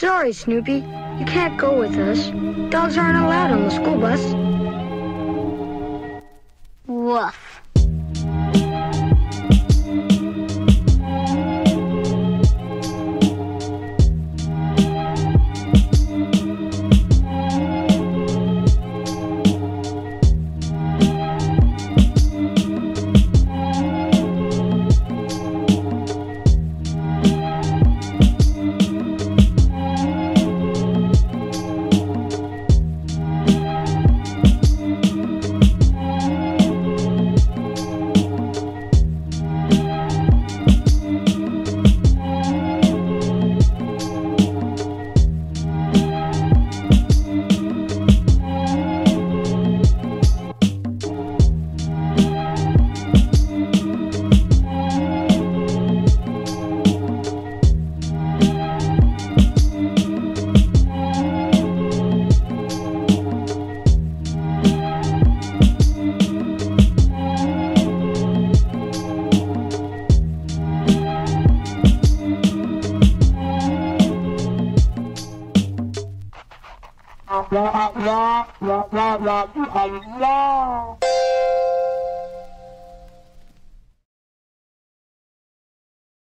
Sorry, Snoopy. You can't go with us. Dogs aren't allowed on the school bus. Woof. La la la la la la la la